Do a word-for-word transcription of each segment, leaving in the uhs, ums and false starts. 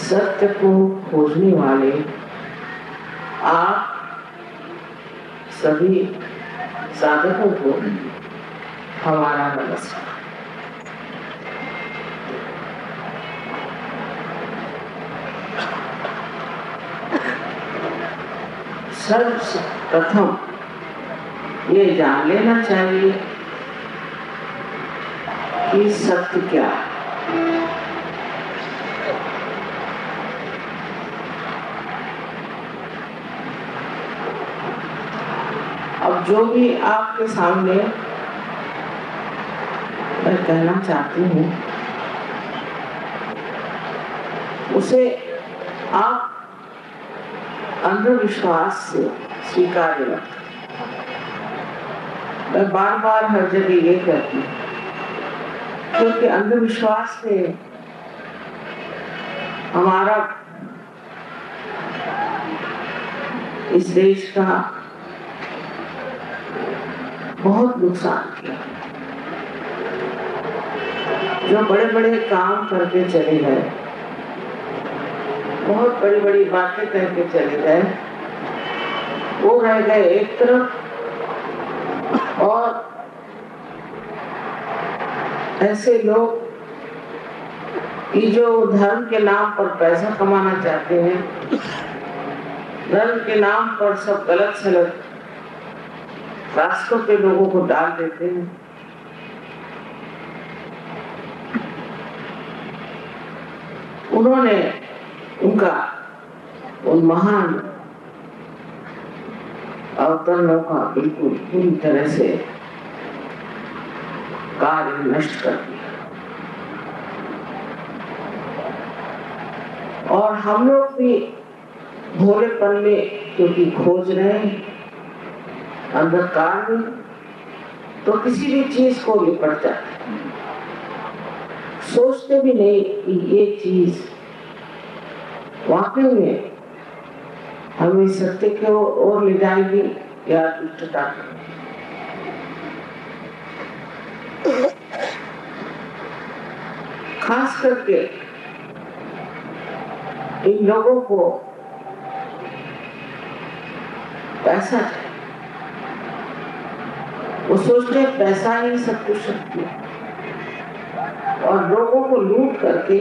सत्य को खोजने वाले आप सभी साधकों को हमारा नमस्कार। सर्वप्रथम ये जान लेना चाहिए कि सत्य क्या है। अब जो भी आपके सामने मैं कहना चाहती हूँ उसे आप अंधविश्वास से स्वीकार करें। मैं बार बार हर जगह ये कहती हूँ क्योंकि अंधविश्वास से हमारा इस देश का बहुत नुकसान किया। जो बड़े बड़े काम करके चले गए, बहुत बड़ी बड़ी बातें करके चले गए, वो रह गए एक तरफ, और ऐसे लोग कि जो धर्म के नाम पर पैसा कमाना चाहते हैं, धर्म के नाम पर सब गलत सलत रास्तों पे लोगों को डाल देते हैं। उन्होंने उनका उन महान अवतरणों का बिल्कुल पूरी तरह से कार्य नष्ट कर दिया। और हम लोग भी भोलेपन में क्योंकि खोज रहे हैं अंधकार में, तो किसी भी चीज को लिपट जाते, सोचते भी नहीं कि ये चीज वाकई में हमें सत्य की ओर ले जाएगी या दुष्टता। खास करके इन लोगों को पैसा चाहिए। वो सोचते पैसा ही सब कुछ शक्ति है, और लोगों को लूट करके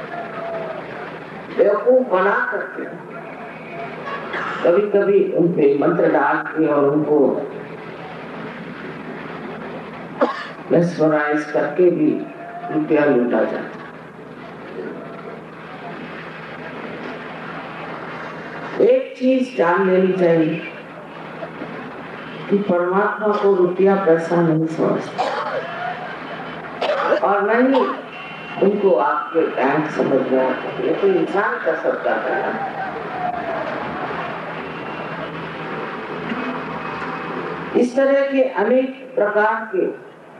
बेवकूफ बना करके कभी कभी उन पे मंत्र डाल के और उनको मेस्मराइज करके भी रुपया लूटा जाता। एक चीज जान लेनी चाहिए कि परमात्मा को रुपया पैसा नहीं समझता, और नहीं उनको आपके बैंक समझ में आता है। ये तो इंसान का सबका है। इस तरह के अनेक प्रकार के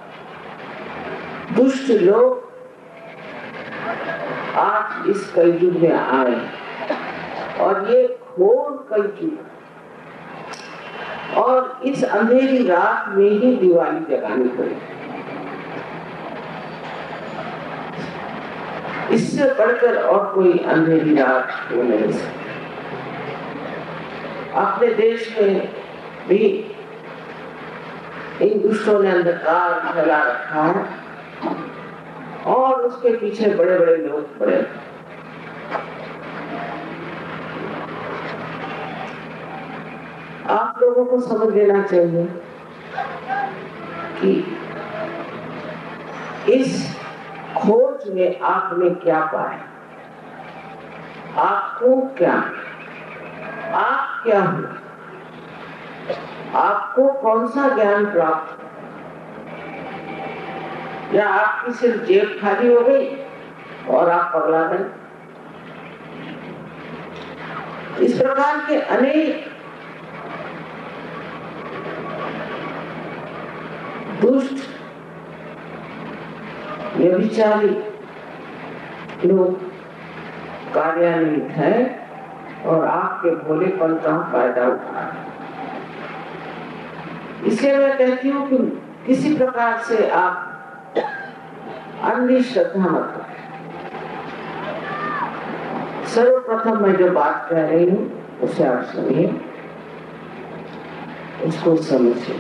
दुष्ट लोग आज इस कलयुग में आए, और ये घोर कलयुग, और इस अंधेरी रात में ही दिवाली जगानी पड़ी। इससे बढ़कर और कोई अंधेरी रात हो नहीं सकती। अपने देश में भी इन दुष्टों ने अंधकार फैला रखा है, और उसके पीछे बड़े बड़े लोग पड़े। आप लोगों को समझ लेना चाहिए कि इस खोज में आपने क्या पाया, आपको क्या, आप क्या हो, आपको कौन सा ज्ञान प्राप्त, या आपकी सिर्फ जेब खाली हो गई और आप पगला गए। इस प्रकार के अनेक दुष्ट व्यभिचारी लोग कार्यान्वित है, और आपके भोलेपन का फायदा उठा। इसलिए मैं कहती हूँ कि किसी प्रकार से आप अंधश्रद्धा मत करें। सर्वप्रथम मैं जो बात कह रही हूँ उसे आप सुनिए, उसको समझिए,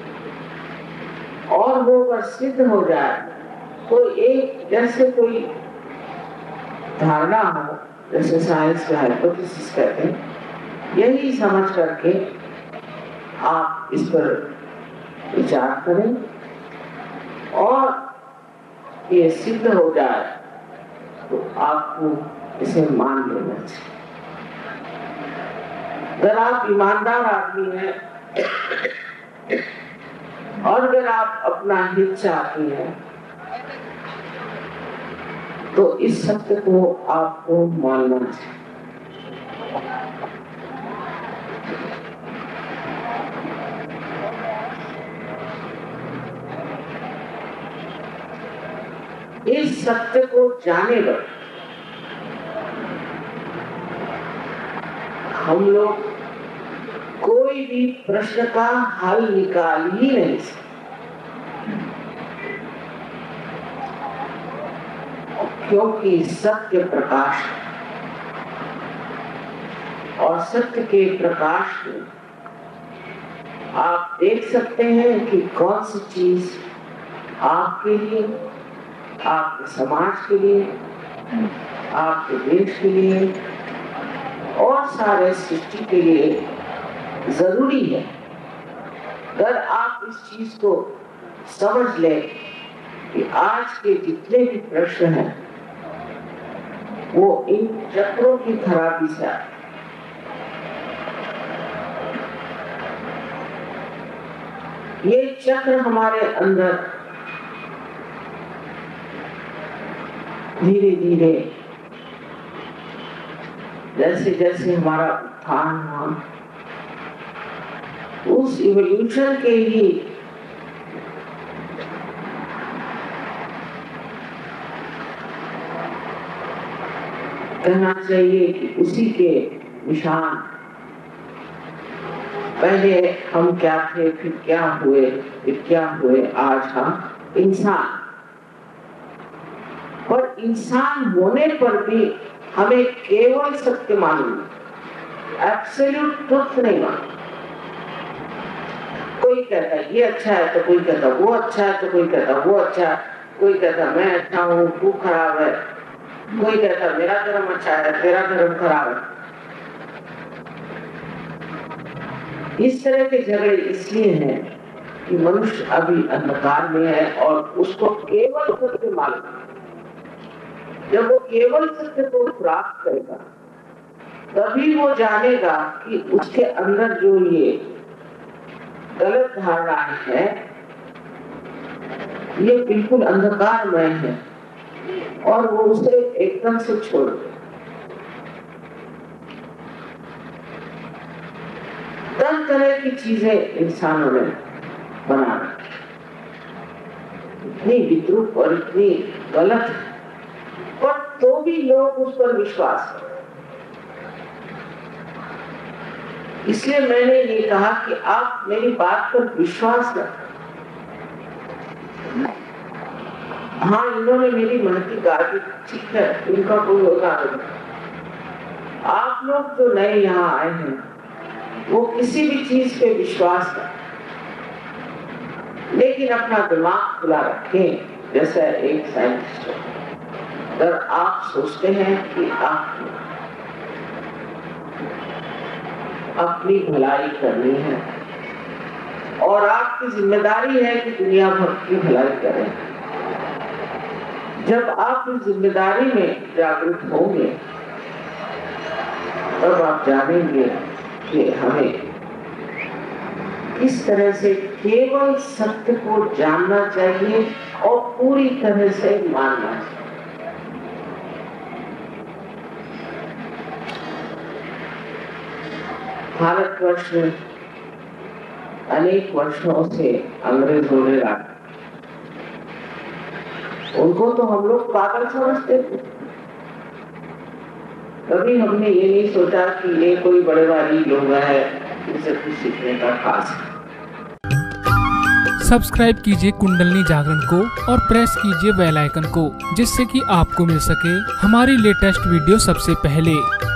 और वो अगर सिद्ध हो जाए तो एक जैसे कोई धारणा हो, जैसे साइंस का हाइपोथेसिस कहते हैं, यही समझ करके आप इस पर विचार करें और ये सिद्ध हो जाए तो आपको इसे मान लेना चाहिए। अगर आप ईमानदार आदमी हैं और अगर आप अपना हित चाहती हैं तो इस सत्य को आपको मानना चाहिए। इस सत्य को जाने पर हम लोग कोई भी प्रश्न का हल निकाल ही नहीं सकते, क्योंकि सत्य प्रकाश और सत्य के प्रकाश में आप देख सकते हैं कि कौन सी चीज आपके लिए, आपके समाज के लिए, आपके देश के लिए और सारे सृष्टि के लिए जरूरी है। अगर आप इस चीज को समझ लें कि आज के जितने भी प्रश्न हैं वो इन चक्रों की खराबी से आए। ये चक्र हमारे अंदर धीरे धीरे जैसे जैसे हमारा उत्थान हुआ, उस इवोल्यूशन के ही कहना चाहिए कि उसी के निशान, पहले हम क्या थे, फिर क्या हुए, फिर क्या हुए, आज हम इंसान। पर इंसान होने पर भी हमें केवल सत्य मालूम, एब्सोल्यूट ट्रुथ नहीं मालूम। कोई कहता है ये अच्छा है तो कोई कहता वो अच्छा है तो कोई कहता वो अच्छा है, कोई कहता मैं अच्छा हूँ तू खराब है, कोई कहता मेरा धर्म अच्छा है तेरा धर्म खराब है। इस तरह के झगड़े इसलिए हैं कि मनुष्य अभी अंधकार में है और उसको केवल सत्य मालूम है। जब वो केवल सत्य को प्राप्त करेगा तभी वो जानेगा कि उसके अंदर जो ये गलत धारणा है ये बिल्कुल अंधकारमय है और वो उसे एकदम से छोड़ दे। तरह तरह की चीजें इंसानों ने बना रखी, इतनी विद्रूप और इतनी गलत है, पर तो भी लोग उस पर विश्वास करते। इसलिए मैंने ये कहा कि आप मेरी बात पर विश्वास करें। हाँ, इन्होंने मेरी मन की गाली, ठीक है, इनका कोई होगा नहीं। आप लोग जो नए यहाँ आए हैं वो किसी भी चीज पे विश्वास करें, लेकिन अपना दिमाग खुला रखें। जैसा एक साइंटिस्ट, अगर आप सोचते हैं कि आप अपनी भलाई करनी है और आपकी जिम्मेदारी है कि दुनिया भर की भलाई करें, जब आप इस जिम्मेदारी में जागरूक होंगे तब आप जानेंगे कि हमें किस तरह से केवल सत्य को जानना चाहिए और पूरी तरह से मानना चाहिए। भारतवर्ष में अनेक वर्षों से अंग्रेजों ने राज, उनको तो हम लोग पागल समझते थे। कभी हमने ये नहीं सोचा कि ये कोई बड़े भारी लोग हैं, इनसे कुछ सीखने का खास है। सब्सक्राइब कीजिए कुंडलनी जागरण को और प्रेस कीजिए बेल आइकन को, जिससे कि आपको मिल सके हमारी लेटेस्ट वीडियो सबसे पहले।